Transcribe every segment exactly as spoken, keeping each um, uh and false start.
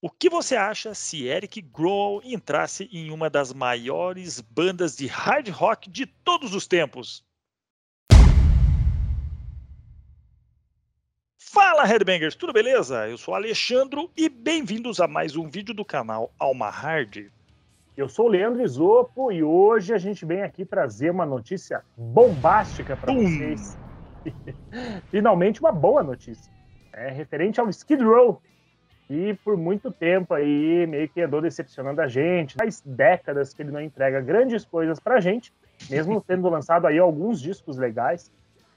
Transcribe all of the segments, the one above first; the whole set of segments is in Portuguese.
O que você acha se Eric Grohl entrasse em uma das maiores bandas de hard rock de todos os tempos? Fala, Headbangers, tudo beleza? Eu sou Alexandro e bem-vindos a mais um vídeo do canal Alma Hard. Eu sou o Leandro Isopo e hoje a gente vem aqui trazer uma notícia bombástica para vocês. Finalmente uma boa notícia. É referente ao Skid Row, que por muito tempo aí meio que andou decepcionando a gente. Faz décadas que ele não entrega grandes coisas pra gente, mesmo tendo lançado aí alguns discos legais.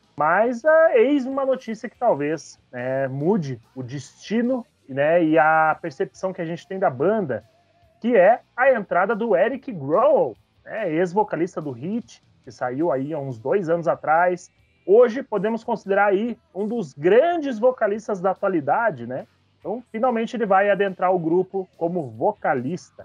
Mas uh, eis uma notícia que talvez né, mude o destino né, e a percepção que a gente tem da banda, que é a entrada do Eric Grohl, né, ex-vocalista do Hit, que saiu aí há uns dois anos atrás. Hoje podemos considerar aí um dos grandes vocalistas da atualidade, né? Então, finalmente ele vai adentrar o grupo como vocalista.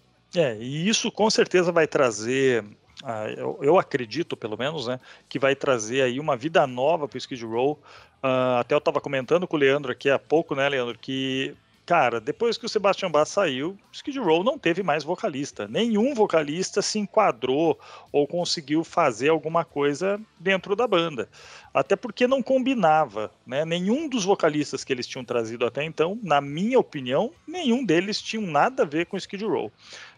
É, e isso com certeza vai trazer... Uh, eu, eu acredito, pelo menos, né, que vai trazer aí uma vida nova para o Skid Row. Uh, até eu estava comentando com o Leandro aqui há pouco, né, Leandro, que, cara, depois que o Sebastian Bach saiu, o Skid Row não teve mais vocalista. Nenhum vocalista se enquadrou ou conseguiu fazer alguma coisa dentro da banda. Até porque não combinava, né? Nenhum dos vocalistas que eles tinham trazido até então, na minha opinião, nenhum deles tinha nada a ver com o Skid Row.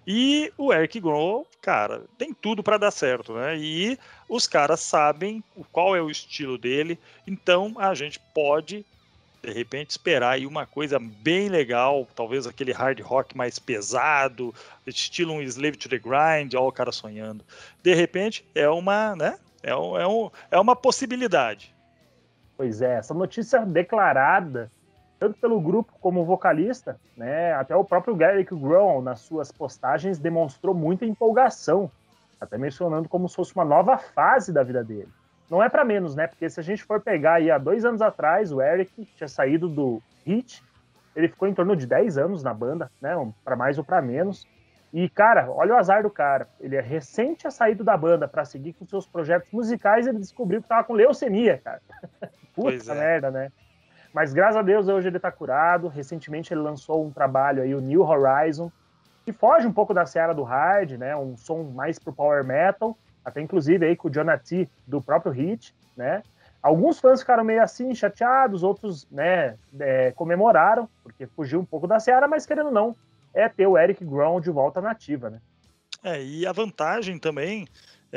E o Eric Grohl, cara, tem tudo para dar certo, né? E os caras sabem qual é o estilo dele, então a gente pode, de repente, esperar aí uma coisa bem legal, talvez aquele hard rock mais pesado, estilo um Slave to the Grind, ó o cara sonhando. De repente, é uma, né? É, um, é, um, é uma possibilidade. Pois é, essa notícia declarada tanto pelo grupo como vocalista, né? Até o próprio Eric Grohl, nas suas postagens, demonstrou muita empolgação, até mencionando como se fosse uma nova fase da vida dele. Não é para menos, né? Porque se a gente for pegar aí há dois anos atrás, o Eric tinha saído do Hit, ele ficou em torno de dez anos na banda, né? Para mais ou para menos. E, cara, olha o azar do cara. Ele é recente tinha saído da banda para seguir com seus projetos musicais e ele descobriu que tava com leucemia, cara. Puta é. merda, né? Mas graças a Deus hoje ele tá curado. Recentemente ele lançou um trabalho aí, o New Horizon, que foge um pouco da seara do hard, né? Um som mais pro power metal, até inclusive aí com o Jonah T do próprio Hit, né? Alguns fãs ficaram meio assim, chateados, outros, né, é, comemoraram, porque fugiu um pouco da seara, mas querendo ou não, é ter o Eric Grohl de volta na ativa, né? É, e a vantagem também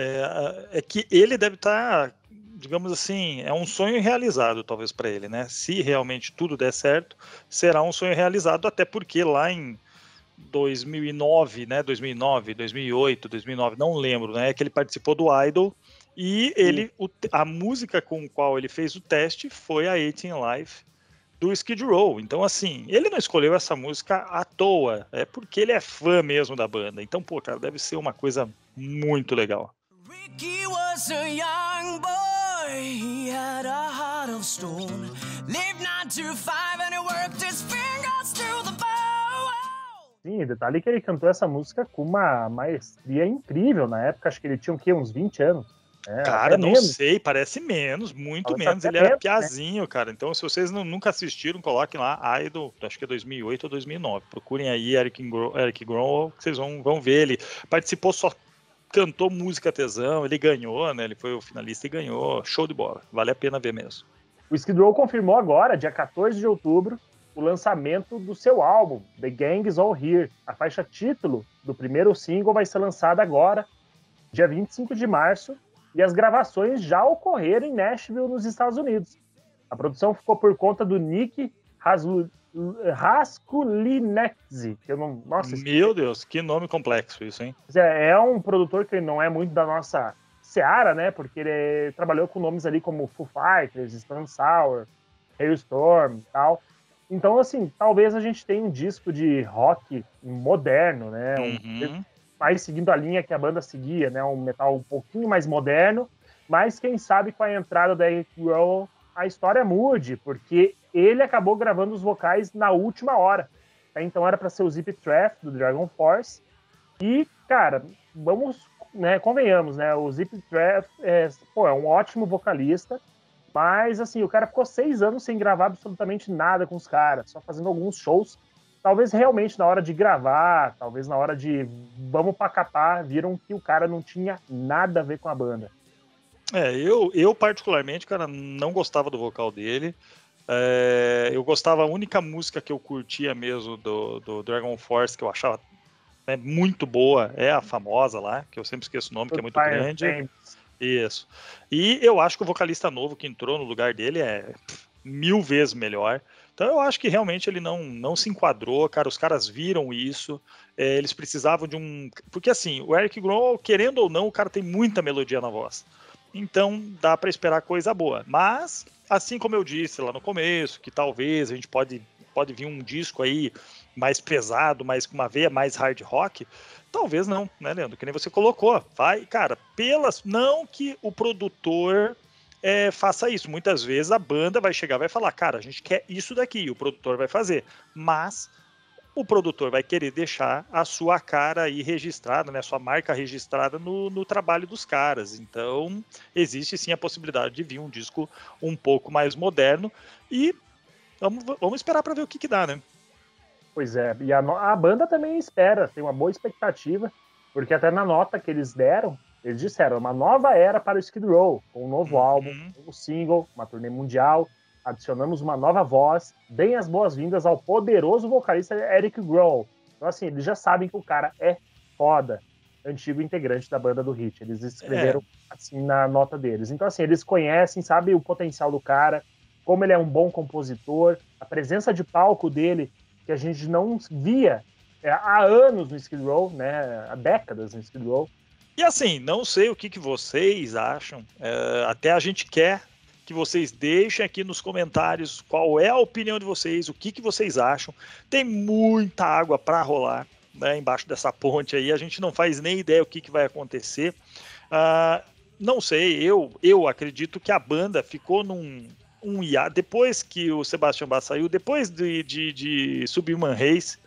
é, é que ele deve estar... Tá, digamos assim, é um sonho realizado, talvez, para ele, né? Se realmente tudo der certo, será um sonho realizado, até porque lá em dois mil e nove, né? dois mil e nove, dois mil e oito, dois mil e nove, não lembro, né? Que ele participou do Idol e ele, o, a música com a qual ele fez o teste foi a eighteen Life do Skid Row. Então, assim, ele não escolheu essa música à toa, é porque ele é fã mesmo da banda. Então, pô, cara, deve ser uma coisa muito legal. Ricky was a young boy. He had a heart of stone. Lived nine to five and he worked his fingers through the bow. Sim, detalhe que ele cantou essa música com uma maestria incrível. Na época, acho que ele tinha o quê? Uns vinte anos. É, cara, não menos. sei, parece menos, muito parece menos. Ele era menos, piazinho, né? Cara. Então, se vocês não, nunca assistiram, coloquem lá Idol, acho que é dois mil e oito ou dois mil e nove. Procurem aí Eric Grohl, Eric Grohl que vocês vão, vão ver. Ele participou só... cantou música tesão, ele ganhou, né? Ele foi o finalista e ganhou. Show de bola. Vale a pena ver mesmo. O Skid Row confirmou agora, dia quatorze de outubro, o lançamento do seu álbum, The Gang Is All Here. A faixa título do primeiro single vai ser lançada agora, dia vinte e cinco de março, e as gravações já ocorreram em Nashville, nos Estados Unidos. A produção ficou por conta do Nick Haslu... Raskulinecki, que eu não... Nossa, Meu Deus, que nome complexo isso, hein? É, é um produtor que não é muito da nossa seara, né? Porque ele trabalhou com nomes ali como Foo Fighters, Stone Sour, Hailstorm e tal. Então, assim, talvez a gente tenha um disco de rock moderno, né? Uhum. Um, mais seguindo a linha que a banda seguia, né? Um metal um pouquinho mais moderno, mas quem sabe com a entrada da Eric Grohl a história mude, porque ele acabou gravando os vocais na última hora. Então era para ser o Zip Treff, do Dragon Force. E, cara, vamos, né, convenhamos, né? O Zip Treff é, pô, é um ótimo vocalista, mas, assim, o cara ficou seis anos sem gravar absolutamente nada com os caras, só fazendo alguns shows. talvez realmente na hora de gravar, talvez na hora de vamos pra capar, viram que o cara não tinha nada a ver com a banda. É, eu, eu particularmente, cara, não gostava do vocal dele. É, eu gostava, a única música que eu curtia mesmo do, do Dragon Force, que eu achava, né, muito boa, é a famosa lá, que eu sempre esqueço o nome, que é muito grande. Isso. E eu acho que o vocalista novo que entrou no lugar dele é mil vezes melhor. Então eu acho que realmente ele não, não se enquadrou, cara. Os caras viram isso. É, eles precisavam de um. Porque assim, o Eric Grohl, querendo ou não, o cara tem muita melodia na voz. Então dá para esperar coisa boa. Mas, assim como eu disse lá no começo, que talvez a gente pode, pode vir um disco aí mais pesado, mais com uma veia mais hard rock. Talvez não, né, Leandro? Que nem você colocou. Vai, cara, pelas. Não que o produtor é, faça isso. Muitas vezes a banda vai chegar e vai falar, cara, a gente quer isso daqui, e o produtor vai fazer. Mas o produtor vai querer deixar a sua cara aí registrada, né, a sua marca registrada no, no trabalho dos caras. Então, existe sim a possibilidade de vir um disco um pouco mais moderno e vamos, vamos esperar para ver o que, que dá, né? Pois é, e a, a banda também espera, tem uma boa expectativa, porque até na nota que eles deram, eles disseram uma nova era para o Skid Row, com um novo uhum. álbum, um novo single, uma turnê mundial, adicionamos uma nova voz, deem as boas-vindas ao poderoso vocalista Eric Grohl. Então assim, eles já sabem que o cara é foda, antigo integrante da banda do Hit, eles escreveram é. assim na nota deles. Então assim, eles conhecem, sabem o potencial do cara, como ele é um bom compositor, a presença de palco dele, que a gente não via é, há anos no Skid Row, né? Há décadas no Skid Row. E assim, não sei o que, que vocês acham, é, até a gente quer que vocês deixem aqui nos comentários qual é a opinião de vocês, o que, que vocês acham. Tem muita água para rolar, né, embaixo dessa ponte aí, a gente não faz nem ideia o que, que vai acontecer. Uh, não sei, eu, eu acredito que a banda ficou num... um hiato, depois que o Sebastian Bach saiu, depois de, de, de Subhuman Race,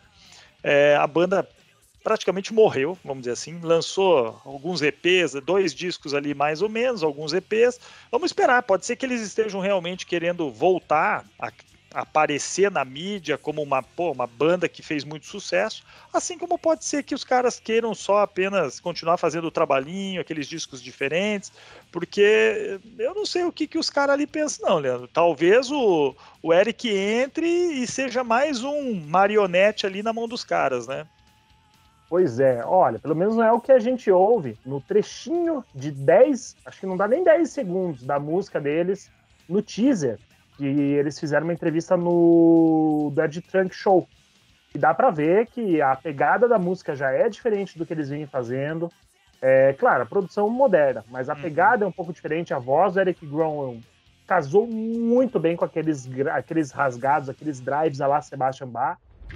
é, a banda praticamente morreu, vamos dizer assim, lançou alguns E Ps, dois discos ali mais ou menos, alguns E Ps, vamos esperar, pode ser que eles estejam realmente querendo voltar a aparecer na mídia como uma, pô, uma banda que fez muito sucesso, assim como pode ser que os caras queiram só apenas continuar fazendo o trabalhinho, aqueles discos diferentes, porque eu não sei o que, que os caras ali pensam não, Leandro. Talvez o, o Eric entre e seja mais um marionete ali na mão dos caras, né? Pois é, olha, pelo menos não é o que a gente ouve no trechinho de dez, acho que não dá nem dez segundos da música deles no teaser, que eles fizeram uma entrevista no Dead Trunk Show. E dá pra ver que a pegada da música já é diferente do que eles vinham fazendo. É, claro, a produção moderna, mas a pegada é um pouco diferente. A voz do Eric Grohl casou muito bem com aqueles, aqueles rasgados, aqueles drives a lá Sebastian Bach.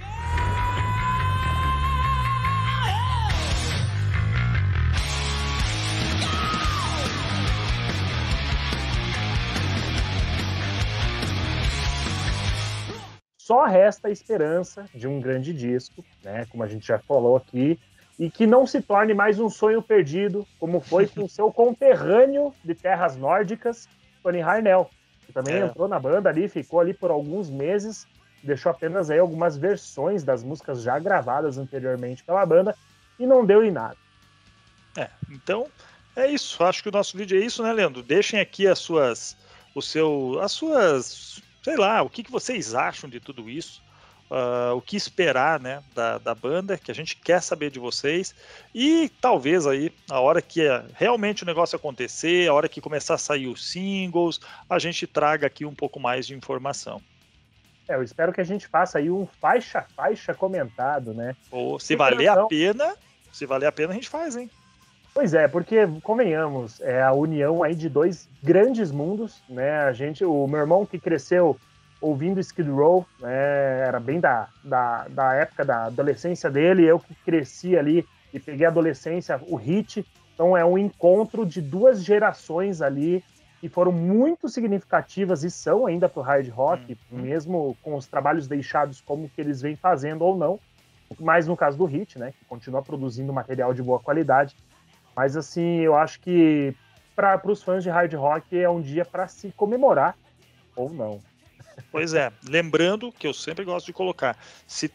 Só resta a esperança de um grande disco, né, como a gente já falou aqui, e que não se torne mais um sonho perdido, como foi com seu conterrâneo de terras nórdicas, Tony Harnell, que também é. entrou na banda ali, ficou ali por alguns meses, deixou apenas aí algumas versões das músicas já gravadas anteriormente pela banda, e não deu em nada. É, então é isso, acho que o nosso vídeo é isso, né, Leandro? Deixem aqui as suas, o seu, as suas... sei lá, o que, que vocês acham de tudo isso, uh, o que esperar, né, da, da banda, que a gente quer saber de vocês, e talvez aí, a hora que realmente o negócio acontecer, a hora que começar a sair os singles, a gente traga aqui um pouco mais de informação. É, eu espero que a gente faça aí um faixa-faixa comentado, né? Ou se valer a pena, se valer a pena a gente faz, hein? Pois é, porque, convenhamos, é a união aí de dois grandes mundos, né? A gente, o meu irmão que cresceu ouvindo Skid Row, né? Era bem da, da, da época da adolescência dele, eu que cresci ali e peguei a adolescência, o Hit. Então é um encontro de duas gerações ali que foram muito significativas e são ainda pro hard rock, uhum. mesmo com os trabalhos deixados como que eles vêm fazendo ou não. Mas no caso do Hit, né? Que continua produzindo material de boa qualidade. Mas, assim, eu acho que para os fãs de hard rock é um dia para se comemorar, ou não. Pois é, lembrando que eu sempre gosto de colocar, se tem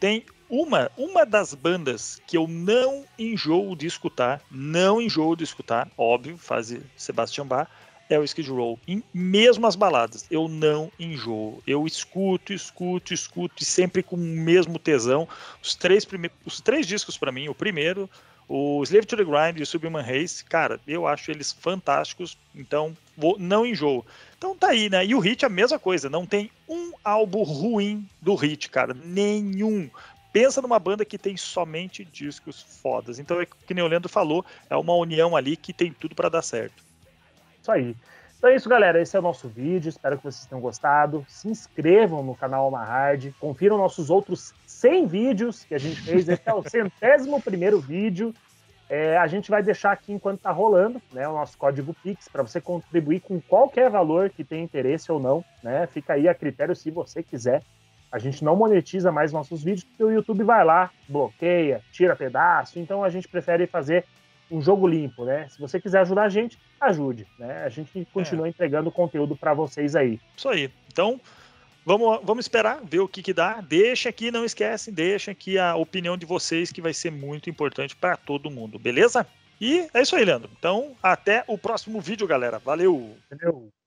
uma, uma das bandas que eu não enjoo de escutar, não enjoo de escutar, óbvio, faz Sebastian Bach, é o Skid Row. Em mesmo as baladas, eu não enjoo. Eu escuto, escuto, escuto, e sempre com o mesmo tesão. Os três, prime... Os três discos para mim, o primeiro, o Slave to the Grind e o Subhuman Race, cara, eu acho eles fantásticos, então vou... não enjoo. Então tá aí, né? E o Hit a mesma coisa, não tem um álbum ruim do Hit, cara, nenhum. Pensa numa banda que tem somente discos fodas. Então, é que nem o Leandro falou, é uma união ali que tem tudo para dar certo. Isso aí. Então é isso, galera. Esse é o nosso vídeo. Espero que vocês tenham gostado. Se inscrevam no canal Alma Hard. Confiram nossos outros cem vídeos que a gente fez. Esse é o centésimo primeiro vídeo. É, a gente vai deixar aqui enquanto está rolando, né, o nosso código Pix para você contribuir com qualquer valor que tenha interesse ou não. Né? Fica aí a critério se você quiser. A gente não monetiza mais nossos vídeos porque o YouTube vai lá, bloqueia, tira pedaço. Então a gente prefere fazer um jogo limpo, né? Se você quiser ajudar a gente, ajude, né? A gente continua é. entregando conteúdo para vocês aí. Isso aí. Então, vamos, vamos esperar, ver o que que dá. Deixa aqui, não esquecem, deixa aqui a opinião de vocês, que vai ser muito importante para todo mundo, beleza? E é isso aí, Leandro. Então, até o próximo vídeo, galera. Valeu! Valeu!